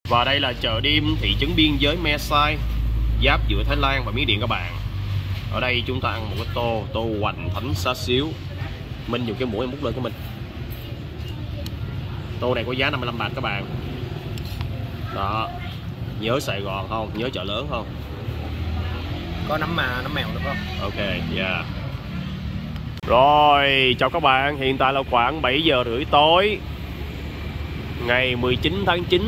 Và đây là chợ đêm thị trấn biên giới Me Sai, giáp giữa Thái Lan và Miến Điện các bạn. Ở đây chúng ta ăn một cái tô hoành thánh xá xíu. Minh dùng cái muỗng em múc lên của mình. Tô này có giá 55 bạc các bạn. Đó. Nhớ Sài Gòn không? Nhớ chợ lớn không? Có nấm mèo được không? Ok, yeah. Rồi, chào các bạn. Hiện tại là khoảng 7 giờ rưỡi tối ngày 19 tháng 9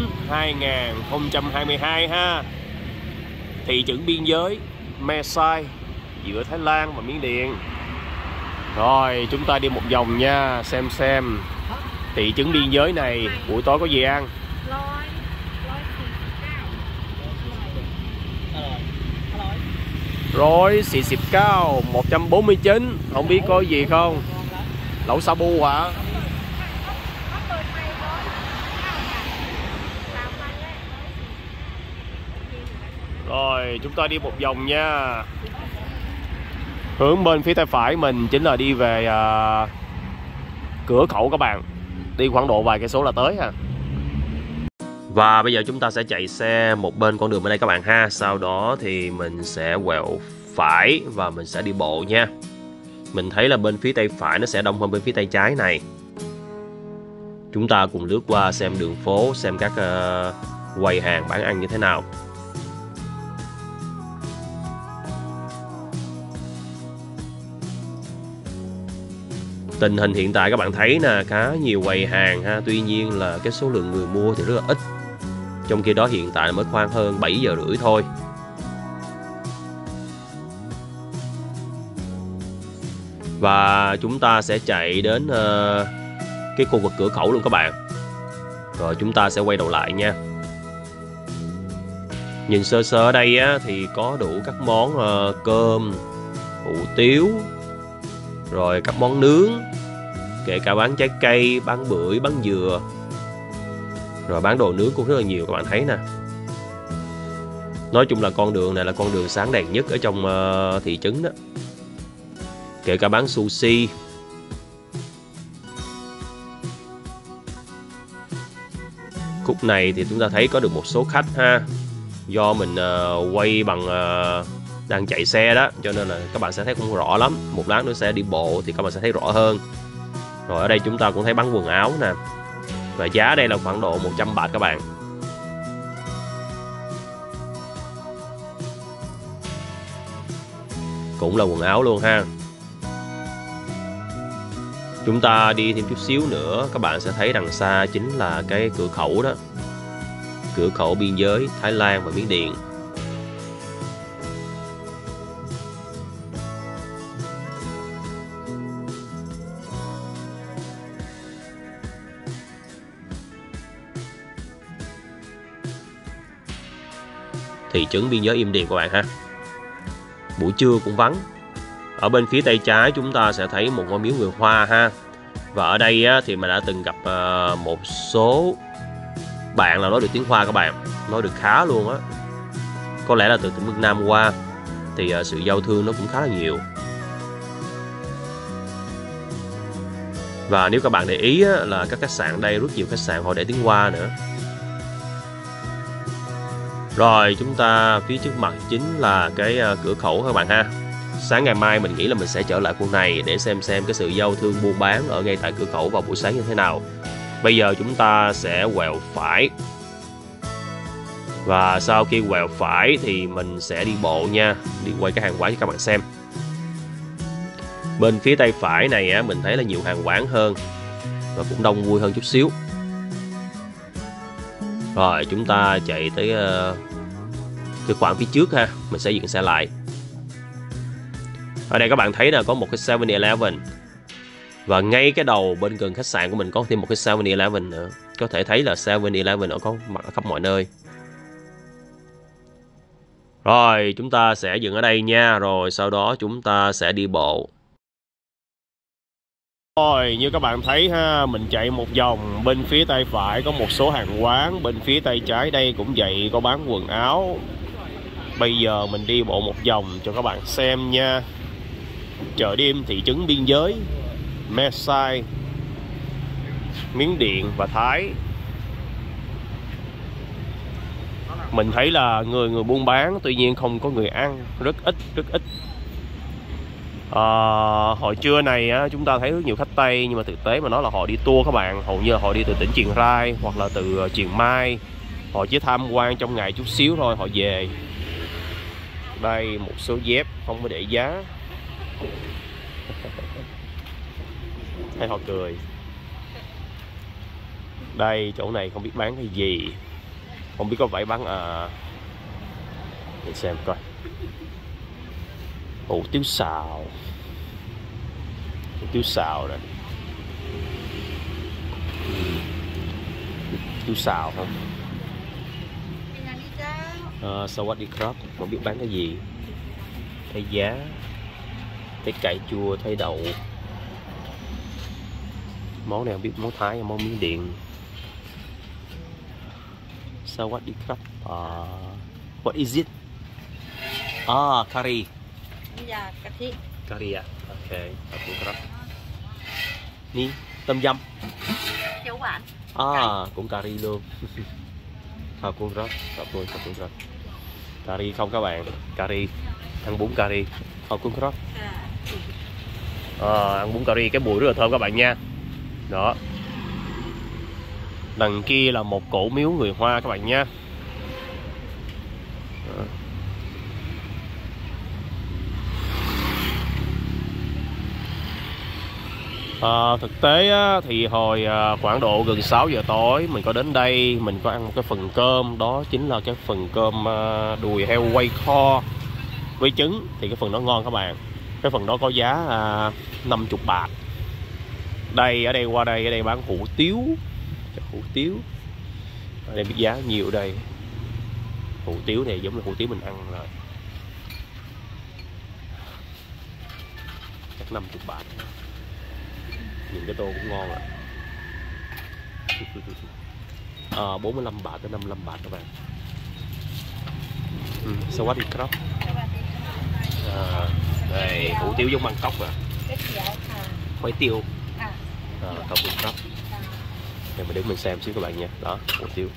2022 ha. Thị trấn biên giới Me Sai giữa Thái Lan và Miến Điện. Rồi, chúng ta đi một vòng nha, xem thị trấn biên giới này buổi tối có gì ăn. Rồi xì xịp cao 149, không biết có gì không. Lẩu sa bu hả? Rồi chúng ta đi một vòng nha. Hướng bên phía tay phải mình chính là đi về cửa khẩu các bạn. Đi khoảng độ vài cây số là tới ha. Và bây giờ chúng ta sẽ chạy xe một bên con đường bên đây các bạn ha. Sau đó thì mình sẽ quẹo phải và mình sẽ đi bộ nha. Mình thấy là bên phía tay phải nó sẽ đông hơn bên phía tay trái này. Chúng ta cùng lướt qua xem đường phố, xem các quầy hàng bán ăn như thế nào. Tình hình hiện tại các bạn thấy nè, khá nhiều quầy hàng ha. Tuy nhiên là cái số lượng người mua thì rất là ít. Trong khi đó hiện tại mới khoảng hơn 7 giờ rưỡi thôi. Và chúng ta sẽ chạy đến cái khu vực cửa khẩu luôn các bạn. Rồi chúng ta sẽ quay đầu lại nha. Nhìn sơ sơ ở đây á, thì có đủ các món cơm, hủ tiếu, rồi các món nướng, kể cả bán trái cây, bán bưởi, bán dừa. Rồi bán đồ nướng cũng rất là nhiều các bạn thấy nè. Nói chung là con đường này là con đường sáng đèn nhất ở trong thị trấn đó. Kể cả bán sushi. Khúc này thì chúng ta thấy có được một số khách ha. Do mình quay bằng đang chạy xe đó, cho nên là các bạn sẽ thấy không rõ lắm. Một lát nữa sẽ đi bộ thì các bạn sẽ thấy rõ hơn. Rồi ở đây chúng ta cũng thấy bán quần áo nè. Và giá đây là khoảng độ 100 bạc các bạn. Cũng là quần áo luôn ha. Chúng ta đi thêm chút xíu nữa, các bạn sẽ thấy đằng xa chính là cái cửa khẩu đó. Cửa khẩu biên giới Thái Lan và Miến Điện. Thị trấn biên giới im Điền các bạn ha. Buổi trưa cũng vắng. Ở bên phía tay trái chúng ta sẽ thấy một ngôi miếu người Hoa ha. Và ở đây á, thì mình đã từng gặp một số bạn là nói được tiếng Hoa các bạn. Nói được khá luôn á. Có lẽ là từ tỉnh Vân Nam qua. Thì sự giao thương nó cũng khá là nhiều. Và nếu các bạn để ý á, là các khách sạn đây, rất nhiều khách sạn họ để tiếng Hoa nữa. Rồi chúng ta phía trước mặt chính là cái cửa khẩu các bạn ha. Sáng ngày mai mình nghĩ là mình sẽ trở lại khu này để xem cái sự giao thương buôn bán ở ngay tại cửa khẩu vào buổi sáng như thế nào. Bây giờ chúng ta sẽ quẹo phải. Và sau khi quẹo phải thì mình sẽ đi bộ nha, đi quay cái hàng quán cho các bạn xem. Bên phía tay phải này á, mình thấy là nhiều hàng quán hơn và cũng đông vui hơn chút xíu. Rồi chúng ta chạy tới cái khoảng phía trước ha, mình sẽ dừng xe lại. Ở đây các bạn thấy là có một cái 7-Eleven. Và ngay cái đầu bên gần khách sạn của mình có thêm một cái 7-Eleven nữa. Có thể thấy là 7-Eleven nó có mặt ở khắp mọi nơi. Rồi chúng ta sẽ dừng ở đây nha. Rồi sau đó chúng ta sẽ đi bộ. Rồi như các bạn thấy ha, mình chạy một vòng. Bên phía tay phải có một số hàng quán. Bên phía tay trái đây cũng vậy, có bán quần áo. Bây giờ mình đi bộ một vòng cho các bạn xem nha. Chợ đêm thị trấn biên giới Me Sai, Miến Điện và Thái. Mình thấy là người buôn bán, tuy nhiên không có người ăn, rất ít. Hồi trưa này á, chúng ta thấy rất nhiều khách Tây, nhưng mà thực tế mà nói là họ đi tour các bạn, hầu như là họ đi từ tỉnh Chiang Rai hoặc là từ Chiang Mai, họ chỉ tham quan trong ngày chút xíu thôi họ về. Đây một số dép không có để giá. Thấy họ cười. Đây chỗ này không biết bán cái gì, không biết có phải bán để xem coi. Hủ tiếu xào, hủ tiếu xào này, tiếu xào không? Sawadee crab, không biết bán cái gì. Thấy giá, thấy cải chua, thấy đậu. Món này không biết món Thái hay món Miến Điện. Sawadee crab. What is it? Curry. Dạ, cà thi. Curry à? Ok, crab. Ni, tôm dâm. Cháo quản. Cũng curry luôn. crab. Curry không các bạn, curry. Ăn bún curry. crab. Ăn bún curry cái mùi rất là thơm các bạn nha. Đó. Đằng kia là một cổ miếu người Hoa các bạn nha. Thực tế á, thì hồi khoảng độ gần 6 giờ tối mình có đến đây, mình có ăn một cái phần cơm, đó chính là cái phần cơm đùi heo quay kho với trứng, thì cái phần đó ngon các bạn. Cái phần đó có giá 50 bạc. Đây ở đây bán hủ tiếu. Ở đây biết giá nhiều ở đây. Hủ tiếu này giống như hủ tiếu mình ăn rồi. Chắc 50 bạc. Nhìn cái tô cũng ngon ạ. 45 bạc tới 55 bạc các bạn. Sawadee crab. Đây hủ tiếu giống Bangkok à. Khoai tiêu. Cậu crab. Để mình đứng mình xem xíu các bạn nha. Đó, hủ tiếu.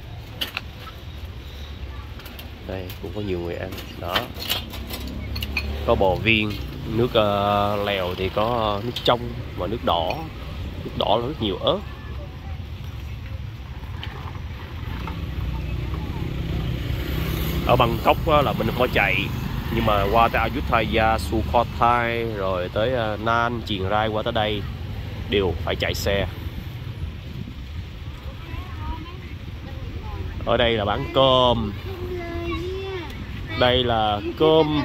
Đây cũng có nhiều người ăn. Đó. Có bò viên, nước lèo thì có nước trong và nước đỏ. Nước đỏ là rất nhiều ớt. Ở Bangkok là mình không có chạy, nhưng mà qua tới Ayutthaya, Sukhothai rồi tới Nan, Chiang Rai qua tới đây đều phải chạy xe. Ở đây là bán cơm. Đây là cơm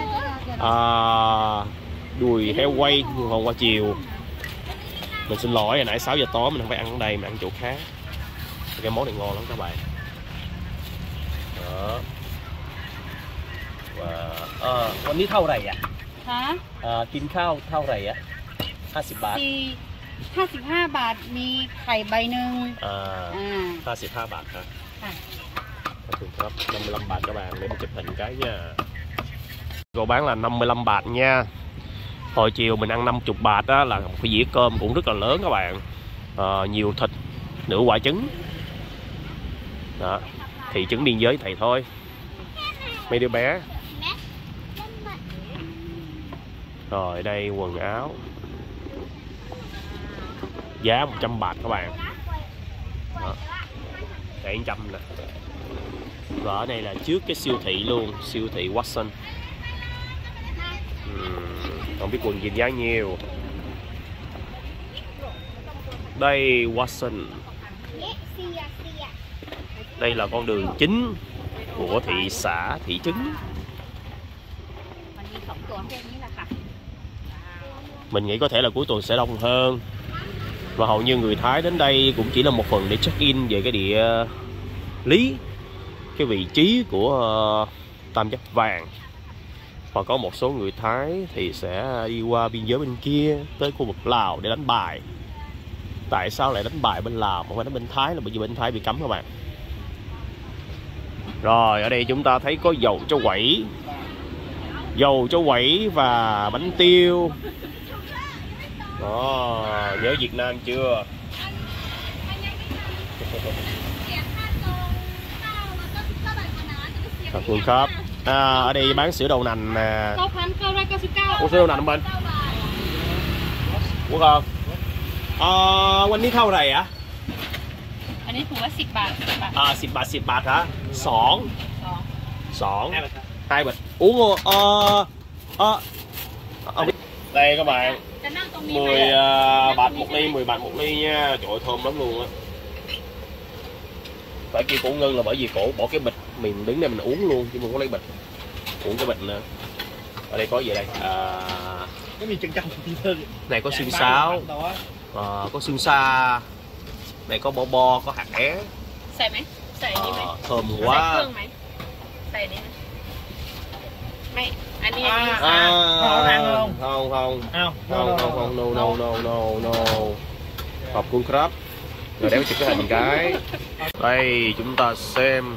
đùi heo quay như hôm qua chiều. Mình xin lỗi, hồi nãy 6 giờ tối mình không phải ăn ở đây, mình ăn chỗ khác. Cái món này ngon lắm các bạn. Đó. Vàวันนี้เท่าไหร่อ่ะ กินข้าวเท่าไหร่อ่ะ50 บาท 55 บาทมีไข่ใบหนึ่ง 55 bạc hả? Thườngครับ 55 bạc các bạn, để mình chụp hình cái nha. Cô bán là 55 bạc nha. Hồi chiều mình ăn 50 bạc đó, là một cái dĩa cơm cũng rất là lớn các bạn. Nhiều thịt, nửa quả trứng. Đó. Thị trấn biên giới thầy thôi. Mấy đứa bé. Rồi đây quần áo. Giá 100 bạc các bạn. Đó. Đây 100 nè. Và ở đây là trước cái siêu thị luôn, siêu thị Watson. Không biết quần gì giá nhiêu. Đây Watson. Đây là con đường chính của thị xã Thị Trấn. Mình nghĩ có thể là cuối tuần sẽ đông hơn. Và hầu như người Thái đến đây cũng chỉ là một phần để check in về cái địa lý, cái vị trí của Tam Giác Vàng. Và có một số người Thái thì sẽ đi qua biên giới bên kia tới khu vực Lào để đánh bài. Tại sao lại đánh bài bên Lào không phải đánh bên Thái, là bởi vì bên Thái bị cấm các bạn. Rồi ở đây chúng ta thấy có dầu cho quẩy, và bánh tiêu. Đó, nhớ Việt Nam chưa? ขอบคุณครับở đây bán sữa đậu nành nè. 9,999 Ủa, sữa đậu nành không bên? Ủa không? วันนี้เท่าไหร่อะอันนี้ถุงละ10 บาท 10 บาท 10 บาทhả? 2 2 2 bịch uống đây các bạn จะนั่งตรงนี้ 10 bạc một ly, 10 bạc một ly nha. Trời ơi, thơm lắm luôn á. Phải kêu cổ Ngân là bởi vì cổ bỏ cái bịch mình đứng đây mình uống luôn chứ không có lấy bịch, uống cái bịch nữa. Ở đây có gì đây? Cái gì chân chân Này có xương sáo, có xương sa, này có bo, có hạt é. ใส่ไหมใส่นี่ไหม Thơm ใส่เครื่ quá. องไหมใส่นี่ไหมไม่อันนี้ Không không không no.ขอบคุณครับ. Rồi đéo chụp cái hình cái. Đây chúng ta xem.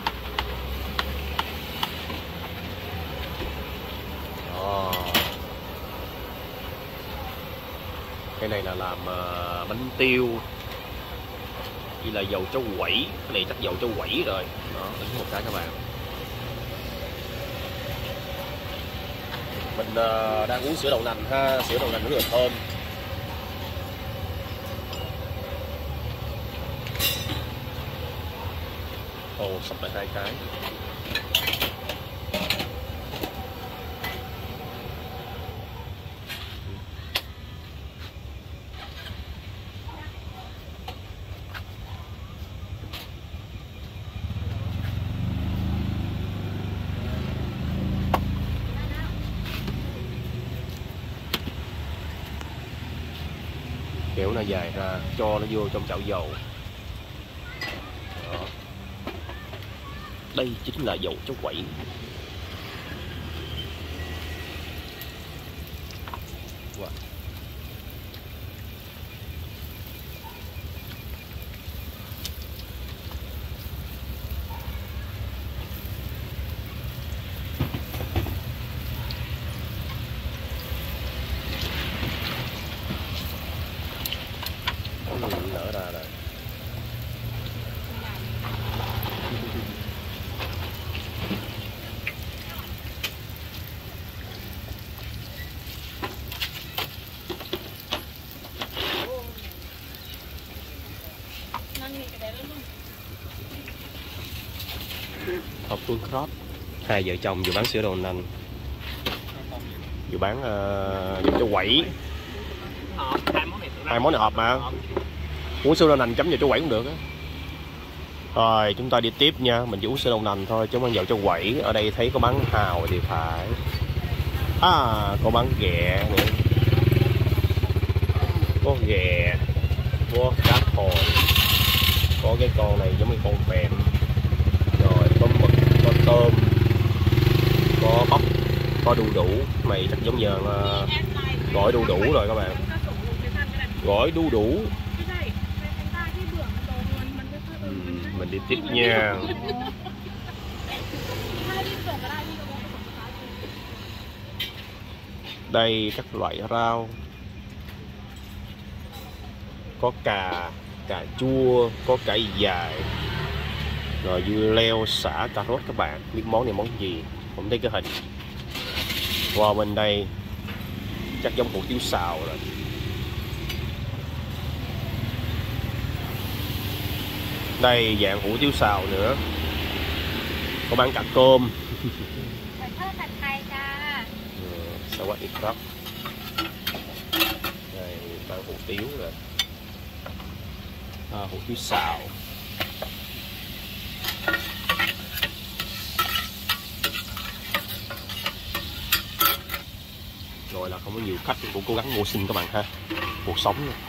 Cái này là làm bánh tiêu. Chỉ là dầu cháo quẩy. Cái này chắc dầu cháo quẩy rồi. Đó, đánh một cái các bạn. Mình đang uống sữa đậu nành ha, sữa đậu nành rất là thơm. Ồ, sắp lại 2 cái. Kéo nó dài ra, cho nó vô trong chảo dầu. Đó. Đây chính là dầu cháo quẩy. Wow. Nở ra rồi. Hộp phương crop. Hai vợ chồng vừa bán sữa đậu nành, vừa bán dầu cháo quẩy. Hai món này hộp mà. Uống sữa đậu nành chấm dầu cháo quẩy cũng được á. Rồi chúng ta đi tiếp nha. Mình chỉ uống sữa đậu nành thôi chứ không ăn dầu cháo quẩy. Ở đây thấy có bán hào thì phải. Có bán ghẹ nữa. Có ghẹ, có cá hồi, có cái con này giống như con vẹm, rồi có mực, có tôm, có bắp, có đu đủ. Này chắc giống như là gỏi đu đủ rồi các bạn. Gỏi đu đủ. Mình đi tiếp nha. Đây các loại rau. Có cà chua, có cải dài, rồi dưa leo, sả, cà rốt các bạn. Biết món này món gì? Không thấy cái hình. Wow, bên đây chắc giống hủ tiếu xào rồi. Đây dạng hủ tiếu xào nữa. Có bán cả cơm. Sao quá ít lắm. Đây bán hủ tiếu rồi. Hủ tiếu xào. Rồi là không có nhiều khách cũng cố gắng mua xin các bạn ha. Cuộc sống nữa.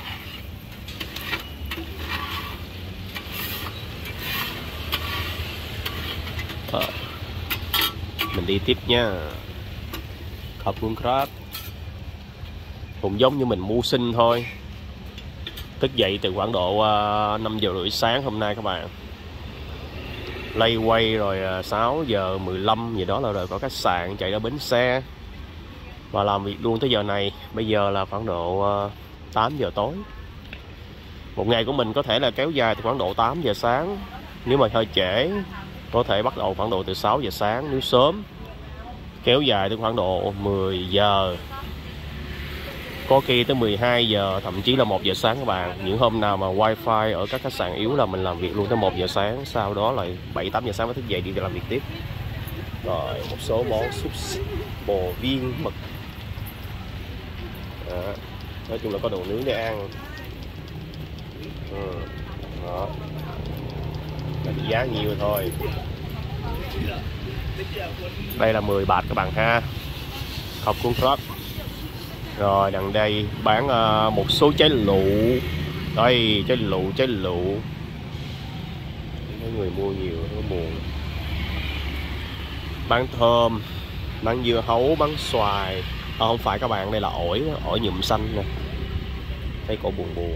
Mình đi tiếp nha. Khop World Crab cũng giống như mình mưu sinh thôi. Thức dậy từ khoảng độ 5 giờ rưỡi sáng hôm nay các bạn. Lay quay rồi 6 giờ 15 gì đó là rồi có khách sạn chạy ra bến xe và làm việc luôn tới giờ này. Bây giờ là khoảng độ 8 giờ tối. Một ngày của mình có thể là kéo dài từ khoảng độ 8 giờ sáng. Nếu mà hơi trễ Có thể bắt đầu khoảng độ từ 6 giờ sáng nếu sớm, kéo dài tới khoảng độ 10 giờ, có khi tới 12 giờ, thậm chí là 1 giờ sáng các bạn. Những hôm nào mà wifi ở các khách sạn yếu là mình làm việc luôn tới 1 giờ sáng, sau đó lại 7-8 giờ sáng mới thức dậy đi làm việc tiếp. Rồi một số món xúc xích, bò viên, mực. Đó. Nói chung là có đồ nướng để ăn. Đó. Là giá nhiều thôi. Đây là 10 baht các bạn ha. Khop cuốn club. Rồi đằng đây bán một số trái lụ. Đây trái lụ. Mấy người mua nhiều nó buồn. Bán thơm, bán dưa hấu, bán xoài. Không phải các bạn, đây là ổi nhuộm xanh nè. Thấy cổ buồn.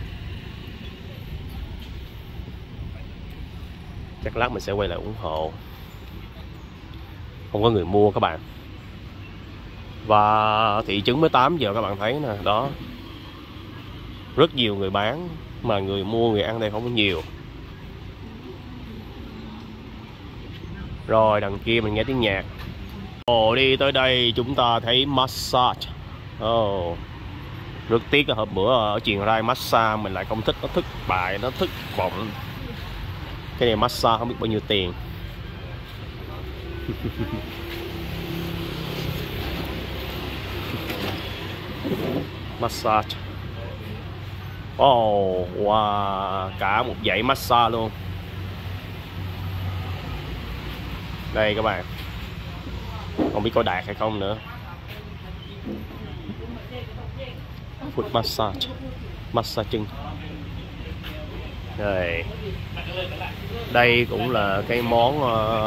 Chắc lát mình sẽ quay lại ủng hộ. Không có người mua các bạn. Và thị trấn mới 8 giờ các bạn thấy nè, đó. Rất nhiều người bán mà người mua, người ăn đây không có nhiều. Rồi đằng kia mình nghe tiếng nhạc. Đi tới đây chúng ta thấy massage. Rất tiếc là hôm bữa ở Chiang Rai massage mình lại không thích, nó thất bại, nó thất vọng. Cái này massage không biết bao nhiêu tiền. Massage. Wow, cả một dãy massage luôn. Đây các bạn. Không biết có đạt hay không nữa. Foot massage. Massage chân. Đây cũng là cái món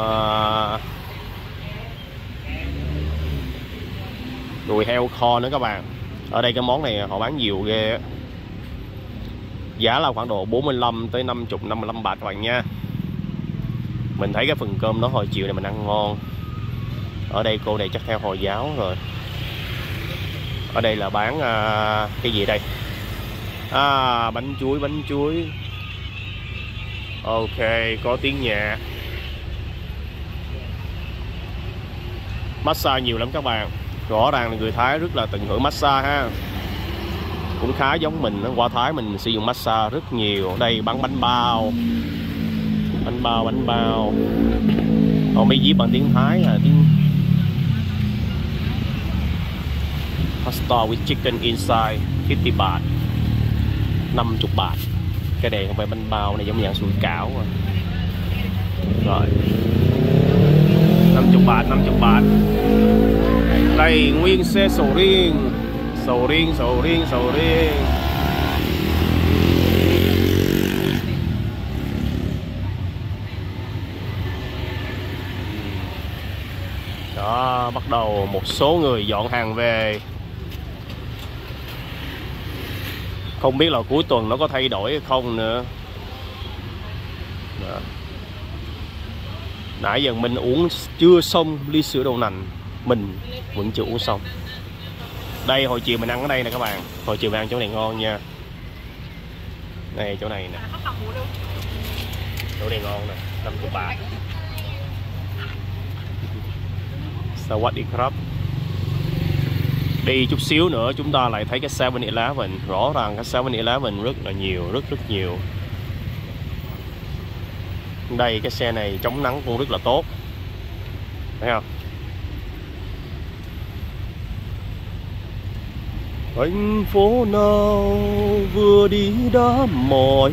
đùi heo kho nữa các bạn. Ở đây cái món này họ bán nhiều ghê. Giá là khoảng độ 45 tới 55 baht các bạn nha. Mình thấy cái phần cơm đó hồi chiều này mình ăn ngon. Ở đây cô này chắc theo Hồi giáo rồi. Ở đây là bán cái gì đây? Bánh chuối. Ok, có tiếng nhạc. Massage nhiều lắm các bạn. Rõ ràng là người Thái rất là tận hưởng massage ha. Cũng khá giống mình, qua Thái mình sử dụng massage rất nhiều. Đây bán bánh bao. Còn mấy viết bằng tiếng Thái là tiếng pasta with chicken inside 50 baht, 50 baht. Cái này không phải bánh bao, này giống như sủi cảo rồi. 50 baht. Đây nguyên xe sầu riêng. Đó, bắt đầu một số người dọn hàng về. Không biết là cuối tuần nó có thay đổi hay không nữa. Đó. Nãy giờ mình uống chưa xong ly sữa đậu nành, mình vẫn chưa uống xong. Đây hồi chiều mình ăn ở đây nè các bạn. Hồi chiều mình ăn chỗ này ngon nha. Đây chỗ này nè. Chỗ này ngon nè, 50 baht. Sawadee. Đi chút xíu nữa chúng ta lại thấy cái 7-Eleven. Rõ ràng cái 7-Eleven rất là nhiều, rất nhiều. Đây cái xe này chống nắng cũng rất là tốt. Thấy không? Thành phố nào vừa đi đã mỏi,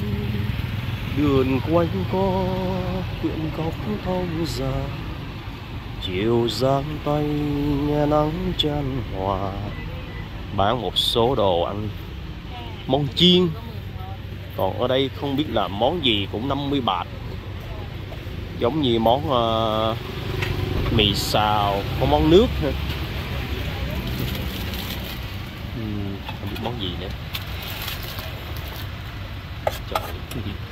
đường quanh co quyện góc thông già. Chiều giang tay nghe nắng chan hòa. Bán một số đồ ăn, món chiên. Còn ở đây không biết là món gì, cũng 50 baht. Giống như món mì xào, có món nước ha. Không biết món gì nữa. Trời, cái gì?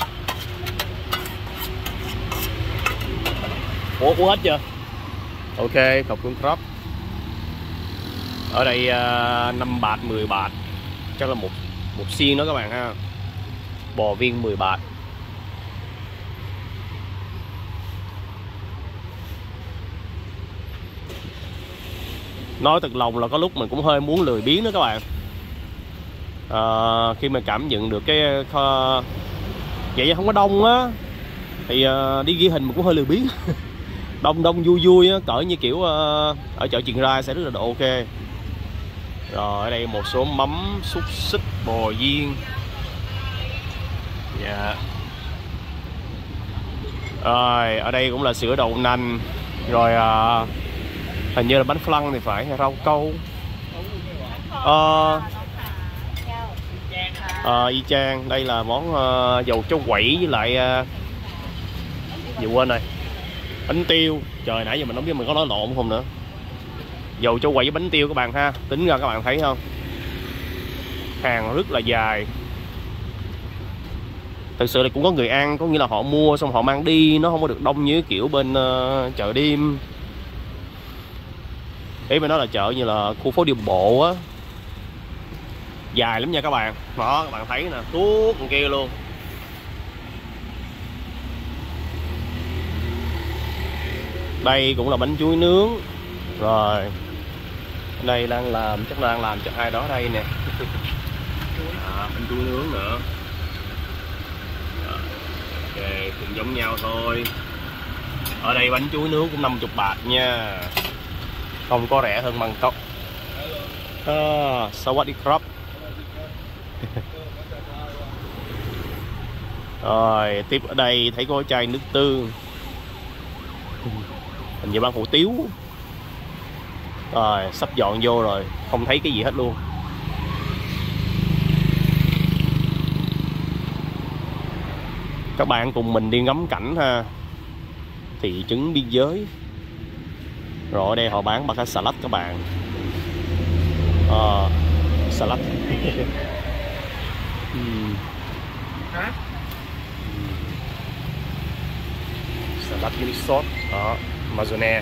Ủa hết chưa? Ok, khẩu cuốn crop. Ở đây 5 baht, 10 baht. Chắc là một xiên đó các bạn ha. Bò viên 10 baht. Nói thật lòng là có lúc mình cũng hơi muốn lười biếng đó các bạn. Khi mà cảm nhận được cái vậy không có đông á thì đi ghi hình mình cũng hơi lười biếng. Đông đông vui vui á, cỡ như kiểu ở chợ Chiền Rai sẽ rất là độ ok. Rồi ở đây một số mắm, xúc xích, bò viên. Dạ. Rồi ở đây cũng là sữa đậu nành. Rồi hình như là bánh flan thì phải, hay rau câu. Y chang. Đây là món dầu cháo quẩy với lại gì quên rồi, bánh tiêu. Trời, nãy giờ mình không biết mình có nói lộn không nữa. Dầu cháo quẩy với bánh tiêu các bạn ha. Tính ra các bạn thấy không, hàng rất là dài. Thực sự là cũng có người ăn, có nghĩa là họ mua xong họ mang đi, nó không có được đông như kiểu bên chợ đêm. Ý bên đó là chợ như là khu phố đi bộ á, dài lắm nha các bạn. Đó, các bạn thấy nè, tuốt con kia luôn. Đây cũng là bánh chuối nướng. Rồi đây đang làm, chắc đang làm cho ai đó đây nè. Bánh chuối nướng nữa. Ok, cũng giống nhau thôi. Ở đây bánh chuối nướng cũng 50 bạc nha, không có rẻ hơn Bangkok. Sawadee krap. Rồi tiếp ở đây thấy có chai nước tương, hình như bán hủ tiếu. Rồi sắp dọn vô rồi, không thấy cái gì hết luôn. Các bạn cùng mình đi ngắm cảnh ha. Thị trấn biên giới. Rồi ở đây họ bán bạc salad các bạn. Salad. Salad với sốt đó, mayonnaise.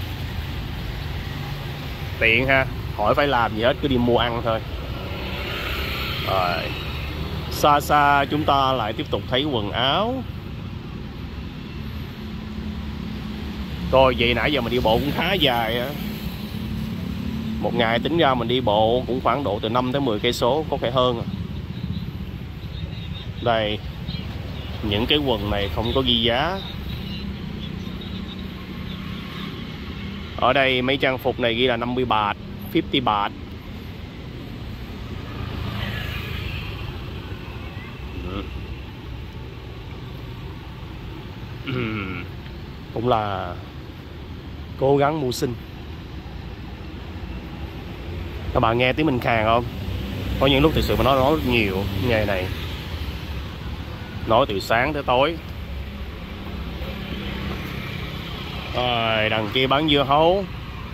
Tiện ha, khỏi phải làm gì hết, cứ đi mua ăn thôi. Rồi xa xa chúng ta lại tiếp tục thấy quần áo. Rồi vậy nãy giờ mình đi bộ cũng khá dài á. Một ngày tính ra mình đi bộ cũng khoảng độ từ 5 tới 10 cây số, có thể hơn. Đây, những cái quần này không có ghi giá. Ở đây mấy trang phục này ghi là 50 baht, 50 baht. Cũng là cố gắng mưu sinh. Các bạn nghe tiếng mình khàn không? Có những lúc thực sự mà nói rất nhiều nghề này, nói từ sáng tới tối. Rồi đằng kia bán dưa hấu.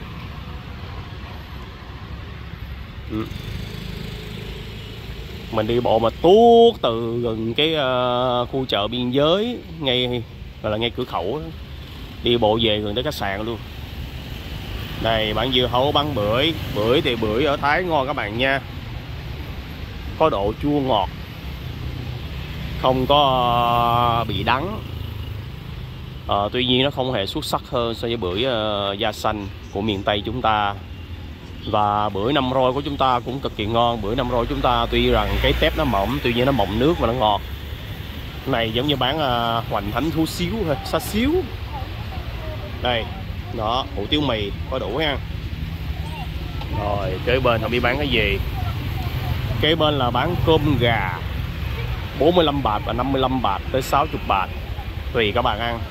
Mình đi bộ mà tuốt từ gần cái khu chợ biên giới, ngay gọi là ngay cửa khẩu đó. Đi bộ về gần tới khách sạn luôn. Đây bán dưa hấu, bán bưởi. Bưởi thì bưởi ở Thái ngon các bạn nha, có độ chua ngọt, không có bị đắng. Tuy nhiên nó không hề xuất sắc hơn so với bưởi da xanh của miền Tây chúng ta. Và bưởi năm roi của chúng ta cũng cực kỳ ngon. Bưởi năm roi chúng ta tuy rằng cái tép nó mỏng, tuy nhiên nó mọng nước và nó ngọt. Cái này giống như bán hoành thánh thú xíu thôi, xa xíu. Đây, đó, hủ tiếu mì có đủ ha. Rồi, kế bên không biết bán cái gì. Kế bên là bán cơm gà 45 baht và 55 baht tới 60 baht, tùy các bạn ăn.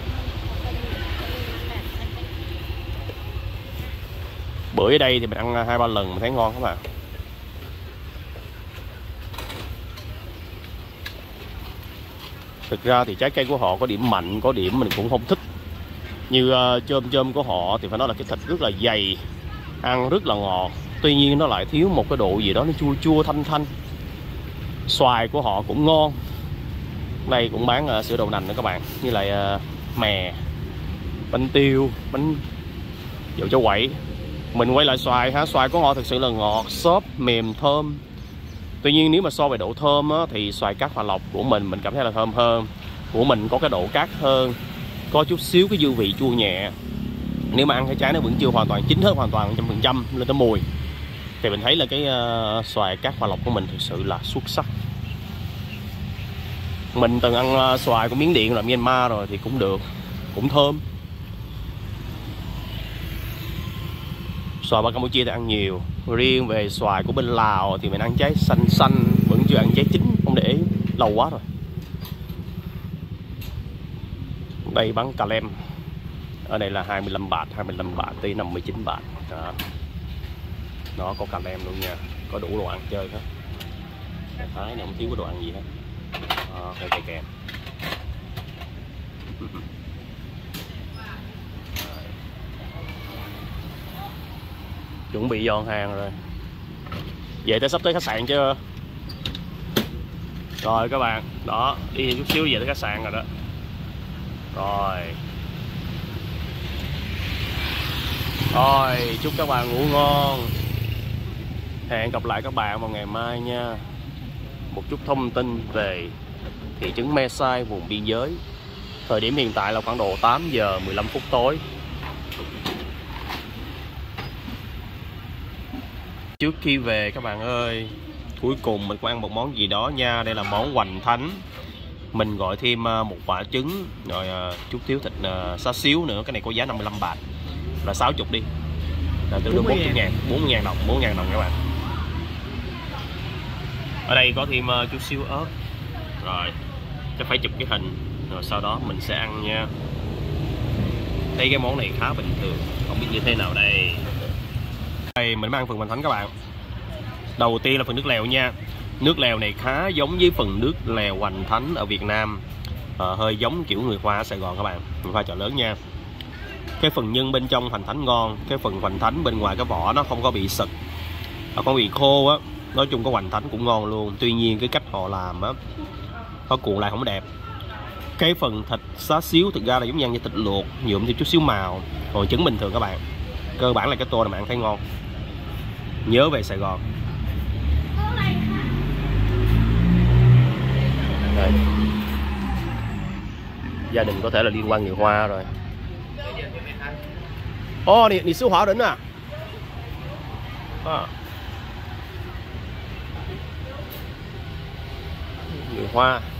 Bưởi ở đây thì mình ăn 2-3 lần mình thấy ngon các bạn. Thực ra thì trái cây của họ có điểm mạnh, có điểm mình cũng không thích. Như chôm của họ thì phải nói là cái thịt rất là dày, ăn rất là ngọt. Tuy nhiên nó lại thiếu một cái độ gì đó, nó chua chua thanh thanh. Xoài của họ cũng ngon. Đây cũng bán sữa đậu nành nữa các bạn, như lại mè, bánh tiêu, bánh dầu cháo quẩy. Mình quay lại xoài ha, xoài của họ thực sự là ngọt, xốp, mềm, thơm. Tuy nhiên nếu mà so về độ thơm á, thì xoài cát Hòa Lộc của mình cảm thấy là thơm hơn. Của mình có cái độ cát hơn, có chút xíu cái dư vị chua nhẹ. Nếu mà ăn cái trái nó vẫn chưa hoàn toàn chín hết hoàn toàn 100% lên tới mùi, thì mình thấy là cái xoài cát Hòa Lộc của mình thực sự là xuất sắc. Mình từng ăn xoài của Miến Điện rồi Myanmar rồi thì cũng được, cũng thơm. Xoài bên Campuchia thì ăn nhiều. Riêng về xoài của bên Lào thì mình ăn trái xanh xanh, vẫn chưa ăn trái chín, không để ý lâu quá rồi. Đây bán cà lem. Ở đây là 25 bạt tới 59 bạt. Đó. Nó có cà lem luôn nha, có đủ đồ ăn chơi hết. Thái này không thiếu cái đồ ăn gì hết. Kèm kèm. Chuẩn bị dọn hàng rồi. Vậy tới sắp tới khách sạn chưa? Rồi các bạn, đó, đi chút xíu về tới khách sạn rồi đó. Rồi, chúc các bạn ngủ ngon. Hẹn gặp lại các bạn vào ngày mai nha. Một chút thông tin về thị trấn Me Sai, vùng biên giới. Thời điểm hiện tại là khoảng độ 8 giờ 15 phút tối. Trước khi về các bạn ơi, cuối cùng mình cũng ăn một món gì đó nha. Đây là món hoành thánh. Mình gọi thêm một quả trứng, rồi chút thiếu thịt xá xíu nữa. Cái này có giá 55 bạt, là 60 đi, là tương đương 40.000 đồng các bạn. Ở đây có thêm chút xíu ớt. Rồi chắc phải chụp cái hình rồi sau đó mình sẽ ăn nha. Đây cái món này khá bình thường, không biết như thế nào đây. Đây mình mới ăn phần hoành thánh các bạn. Đầu tiên là phần nước lèo nha. Nước lèo này khá giống với phần nước lèo hoành thánh ở Việt Nam, hơi giống kiểu người Hoa ở Sài Gòn các bạn, người Hoa chợ lớn nha. Cái phần nhân bên trong hoành thánh ngon, cái phần hoành thánh bên ngoài cái vỏ nó không có bị sực, không bị khô á. Nói chung cái hoành thánh cũng ngon luôn, tuy nhiên cái cách họ làm á, nó cuộn lại không đẹp. Cái phần thịt xá xíu thực ra là giống như thịt luộc, nhuộm thêm chút xíu màu, còn trứng bình thường các bạn. Cơ bản là cái tô này bạn thấy ngon. Nhớ về Sài Gòn. Đây. Gia đình có thể là liên quan người Hoa rồi. Đi xíu hỏa đỉnh à. Người Hoa.